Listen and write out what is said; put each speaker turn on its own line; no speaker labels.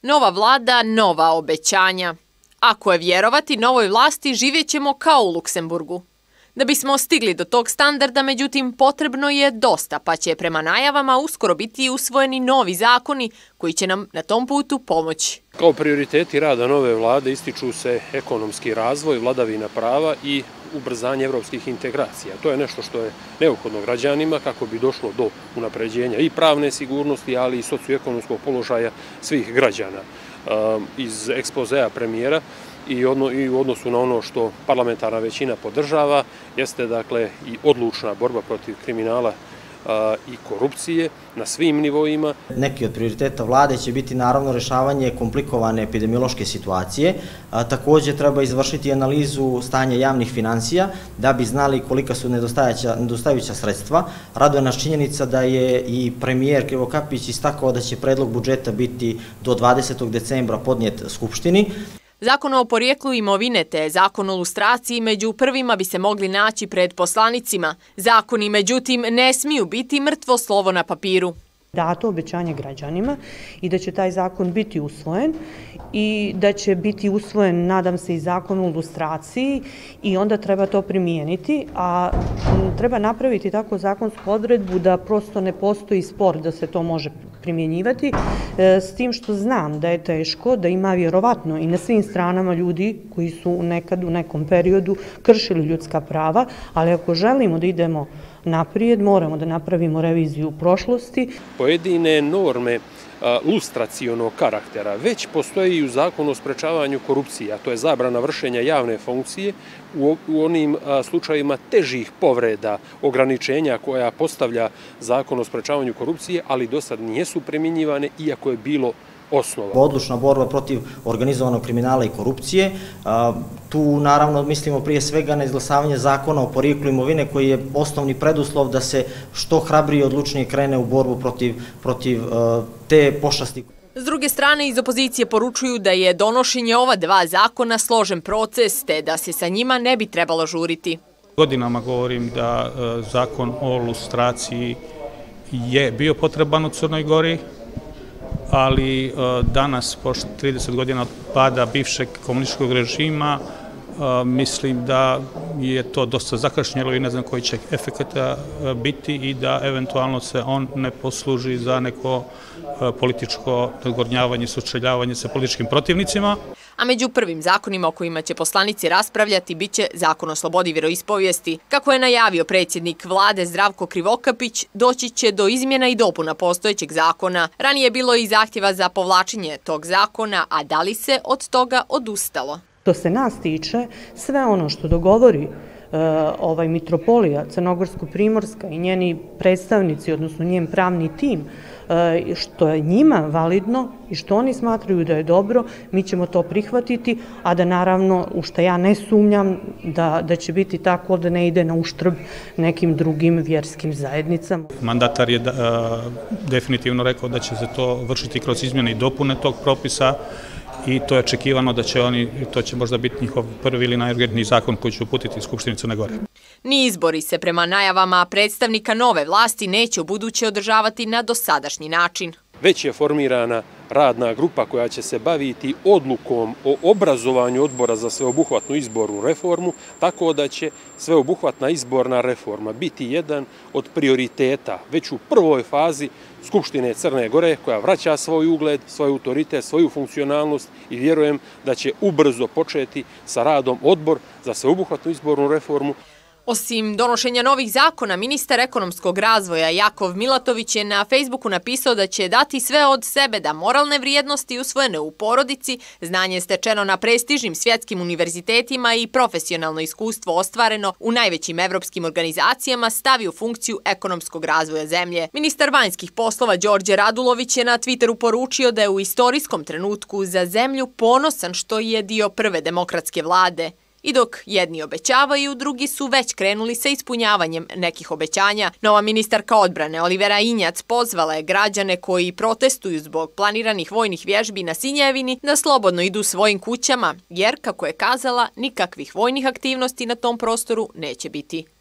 Nova vlada, nova obećanja. Ako je vjerovati novoj vlasti, živjet ćemo kao u Luksemburgu. Da bismo stigli do tog standarda, međutim, potrebno je dosta, pa će prema najavama uskoro biti usvojeni novi zakoni koji će nam na tom putu pomoći.
Kao prioriteti rada nove vlade ističu se ekonomski razvoj, vladavina prava i ubrzanje evropskih integracija. To je nešto što je neophodno građanima kako bi došlo do unapređenja i pravne sigurnosti, ali i socioekonomskog položaja svih građana. Iz ekspozea premijera i u odnosu na ono što parlamentarna većina podržava jeste dakle i odlučna borba protiv kriminala i korupcije na svim nivoima.
Neki od prioriteta vlade će biti naravno rešavanje komplikovane epidemiološke situacije. Također treba izvršiti analizu stanja javnih finansija da bi znali kolika su nedostajuća sredstva. Raduje nas činjenica da je i premijer Krivokapić istakao da će predlog budžeta biti do 20. decembra podnijet Skupštini.
Zakon o porijeklu imovine te zakon o lustraciji među prvima bi se mogli naći pred poslanicima. Zakoni, međutim, ne smiju biti mrtvo slovo na papiru.
Dato obećanje građanima i da će taj zakon biti usvojen i da će biti usvojen, nadam se, i zakon o lustraciji i onda treba to primijeniti, a treba napraviti tako zakonsku odredbu da prosto ne postoji spor da se to može primjenjivati, s tim što znam da je teško, da ima vjerovatno i na svim stranama ljudi koji su nekad u nekom periodu kršili ljudska prava, ali ako želimo da idemo naprijed, moramo da napravimo reviziju prošlosti.
Pojedine norme lustracionog karaktera već postoji i u zakonu o sprečavanju korupcije, a to je zabrana vršenja javne funkcije u onim slučajima težih povreda, ograničenja koja postavlja zakon o sprečavanju korupcije, ali do sad nijesu primjenjivane iako je bilo osnova.
Odlučna borba protiv organizovanog kriminala i korupcije. Tu naravno mislimo prije svega na izglasavanje zakona o porijeklu imovine koji je osnovni preduslov da se što hrabrije i odlučnije krene u borbu protiv te pošasti.
S druge strane, iz opozicije poručuju da je donošenje ova dva zakona složen proces, te da se sa njima ne bi trebalo žuriti.
Godinama govorim da zakon o lustraciji je bio potreban u Crnoj Gori, ali danas, pošto 30 godina od pada bivšeg komunističkog režima, mislim da je to dosta zakašnjelo i ne znam koji će efekata biti i da eventualno se on ne posluži za neko političko nadgornjavanje, sučeljavanje sa političkim protivnicima.
A među prvim zakonima o kojima će poslanici raspravljati biće zakon o slobodi vjeroispovijesti. Kako je najavio predsjednik vlade Zdravko Krivokapić, doći će do izmjena i dopuna postojećeg zakona. Ranije je bilo i zahtjeva za povlačenje tog zakona, a da li se od toga odustalo?
Što se nas tiče, sve ono što dogovori mitropolija Crnogorsko-Primorska i njeni predstavnici, odnosno njen pravni tim, što je njima validno i što oni smatraju da je dobro, mi ćemo to prihvatiti, a da naravno, u što ja ne sumnjam, da će biti tako da ne ide na uštrb nekim drugim vjerskim zajednicama.
Mandatar je definitivno rekao da će se to vršiti kroz izmjene i dopune tog propisa i to je očekivano da će oni, to će možda biti njihov prvi ili najurgentniji zakon koji će uputiti Skupštini Crne Gore.
Ni izbori se prema najavama predstavnika nove vlasti neće ubuduće održavati na dosadašnji način.
Već je formirana radna grupa koja će se baviti odlukom o obrazovanju odbora za sveobuhvatnu izbornu reformu, tako da će sveobuhvatna izborna reforma biti jedan od prioriteta već u prvoj fazi Skupštine Crne Gore, koja vraća svoj ugled, svoj autoritet, svoju funkcionalnost i vjerujem da će ubrzo početi sa radom odbor za sveobuhvatnu izbornu reformu.
Osim donošenja novih zakona, ministar ekonomskog razvoja Jakov Milatović je na Facebooku napisao da će dati sve od sebe da moralne vrijednosti usvojene u porodici, znanje stečeno na prestižnim svjetskim univerzitetima i profesionalno iskustvo ostvareno u najvećim evropskim organizacijama stavi u funkciju ekonomskog razvoja zemlje. Ministar vanjskih poslova Đorđe Radulović je na Twitteru poručio da je u istorijskom trenutku za zemlju ponosan što je dio prve demokratske vlade. I dok jedni obećavaju, drugi su već krenuli sa ispunjavanjem nekih obećanja. Nova ministarka odbrane Olivera Injac pozvala je građane koji protestuju zbog planiranih vojnih vježbi na Sinjevini da slobodno idu svojim kućama, jer, kako je kazala, nikakvih vojnih aktivnosti na tom prostoru neće biti.